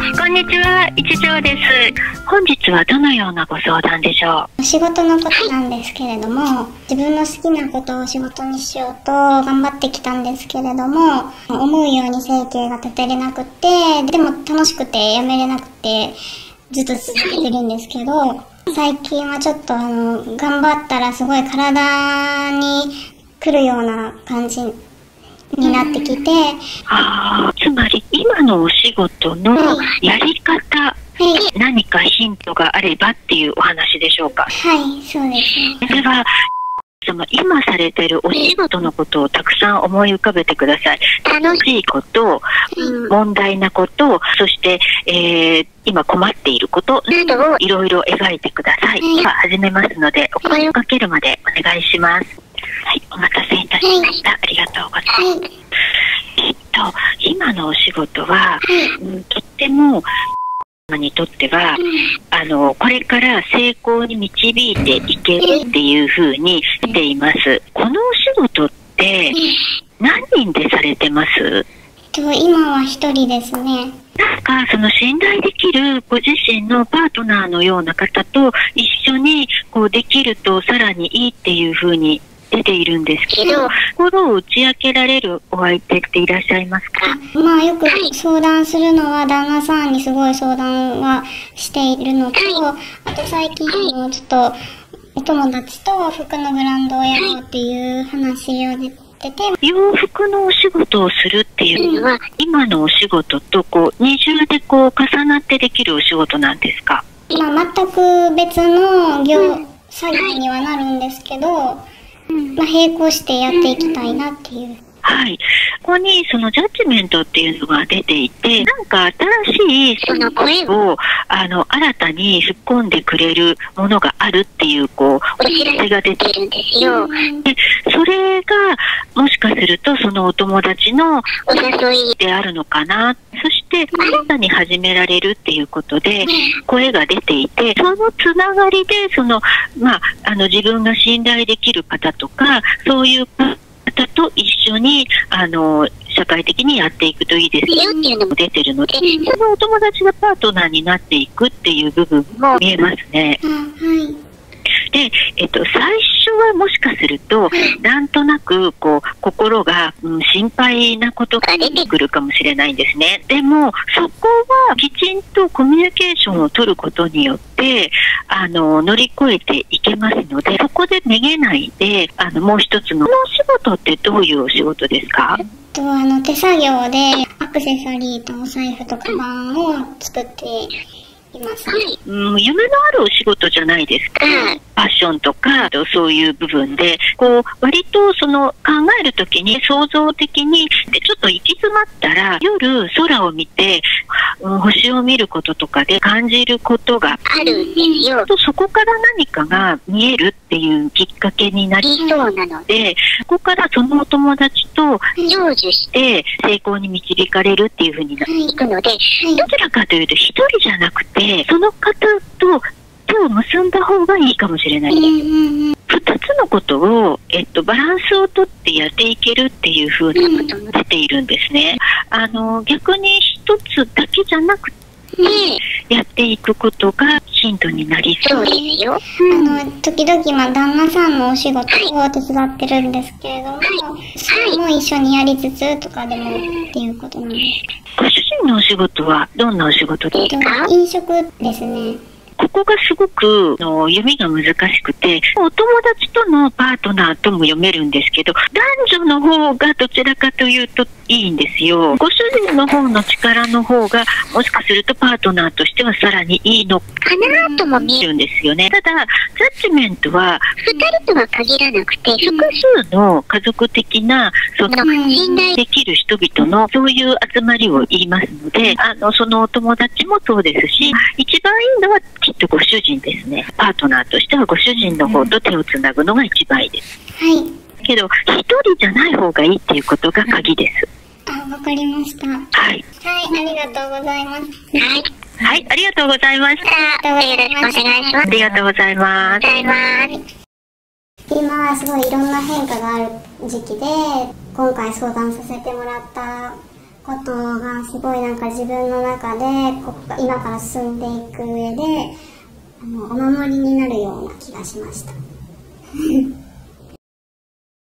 こんにちは、一条です。本日はどのようなご相談でしょう？ 仕事のことなんですけれども、自分の好きなことを仕事にしようと頑張ってきたんですけれども、思うように生計が立てれなくて、でも楽しくてやめれなくてずっと続けてるんですけど、最近はちょっと頑張ったらすごい体に来るような感じになってきて、 つまり今のお仕事のやり方に何かヒントがあればっていうお話でしょうか？ はい、そうですね。 それは今されているお仕事のことをたくさん思い浮かべてください。楽しいこと、問題なこと、そして、今困っていることなどをいろいろ描いてください。では始めますので、お声をかけるまでお願いします。はい、お待たせいたしました。ありがとうございます。今のお仕事は、とってもにとっては、これから成功に導いていけるっていうふうに見ています。このお仕事って何人でされてます？ 今は一人ですね。 なんかその信頼できるご自身のパートナーのような方と一緒にこうできるとさらにいいっていうふうに出ているんですけど、心を打ち明けられるお相手っていらっしゃいますか？ よく相談するのは旦那さんにすごい相談はしているのと、あと最近ちょっとお友達と服のブランドをやろうっていう話を出てて、 洋服のお仕事をするっていうのは、今のお仕事と二重で重なってできるお仕事なんですか？ 全く別の作業にはなるんですけど、並行してやっていきたいなっていう。 はい。ここにそのジャッジメントっていうのが出ていて、なんか新しいその声を新たに吹っ込んでくれるものがあるっていうお知らせが出てるんですよ。で、それがもしかするとそのお友達のお誘いであるのかな。そして新たに始められるっていうことで声が出ていて、そのつながりで自分が信頼できる方とかそういう方と一緒に社会的にやっていくといいですよっていうのも出てるので、そのお友達がパートナーになっていくっていう部分も見えますね。で、最初はもしかするとなんとなく心が、心配なことが出てくるかもしれないんですね。でもそこはきちんとコミュニケーションを取ることによって乗り越えていけますので、そこでめげないでもう一つの、このお仕事ってどういうお仕事ですか？ 手作業でアクセサリーとお財布とカバンを作っています。 夢のあるお仕事じゃないですか。ファッションとかそういう部分で割と考えるときに創造的にちょっと行き詰まったら夜空を見て、星を見ることとかで感じることがあるんですよ。そこから何かが見えるっていうきっかけになりそうなので、そこからそのお友達と成就して成功に導かれるっていうふうになっていくので、どちらかというと一人じゃなくてその方と手を結んだ方がいいかもしれないです。2つのことを、バランスをとってやっていけるっていうふうなことも出ているんですね。逆に一つだけじゃなくてやっていくことがヒントになりそうですよ。 時々旦那さんのお仕事を手伝ってるんですけれども、それも一緒にやりつつとかでもっていうことなんですか？ ご主人のお仕事はどんなお仕事ですか？ 飲食ですね。 ここがすごく読みが難しくて、お友達とのパートナーとも読めるんですけど、男女の方がどちらかというといいんですよ。ご主人の方の力の方がもしかするとパートナーとしてはさらにいいのかなとも見えるんですよね。ただジャッジメントは2人とは限らなくて、複数の家族的な信頼できる人々のそういう集まりを言いますので、そのお友達もそうですし、一番いいのはきっとご主人ですね。パートナーとしてはご主人の方と手をつなぐのが一番いいです。けど一人じゃない方がいいっていうことが鍵です。 わかりました。 はい、 ありがとうございます。 はい、ありがとうございました。よろしくお願いします。ありがとうございます。 今すごいいろんな変化がある時期で、今回相談させてもらったことがすごいなんか自分の中で今から進んでいく上でお守りになるような気がしました。